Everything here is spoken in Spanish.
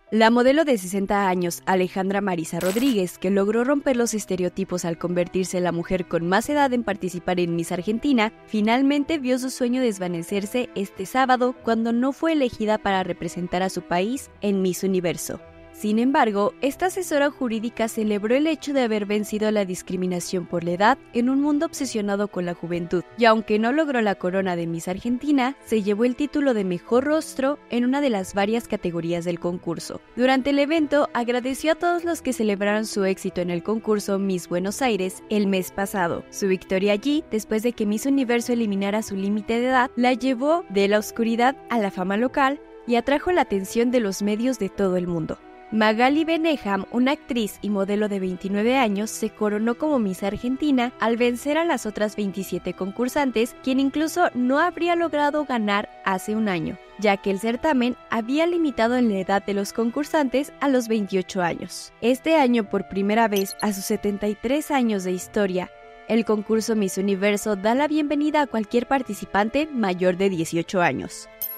La modelo de 60 años, Alejandra Marisa Rodríguez, que logró romper los estereotipos al convertirse en la mujer con más edad en participar en Miss Argentina, finalmente vio su sueño desvanecerse este sábado cuando no fue elegida para representar a su país en Miss Universo. Sin embargo, esta asesora jurídica celebró el hecho de haber vencido la discriminación por la edad en un mundo obsesionado con la juventud, y aunque no logró la corona de Miss Argentina, se llevó el título de Mejor Rostro en una de las varias categorías del concurso. Durante el evento, agradeció a todos los que celebraron su éxito en el concurso Miss Buenos Aires el mes pasado. Su victoria allí, después de que Miss Universo eliminara su límite de edad, la llevó de la oscuridad a la fama local y atrajo la atención de los medios de todo el mundo. Magali Beneham, una actriz y modelo de 29 años, se coronó como Miss Argentina al vencer a las otras 27 concursantes, quien incluso no habría logrado ganar hace un año, ya que el certamen había limitado en la edad de los concursantes a los 28 años. Este año, por primera vez a sus 73 años de historia, el concurso Miss Universo da la bienvenida a cualquier participante mayor de 18 años.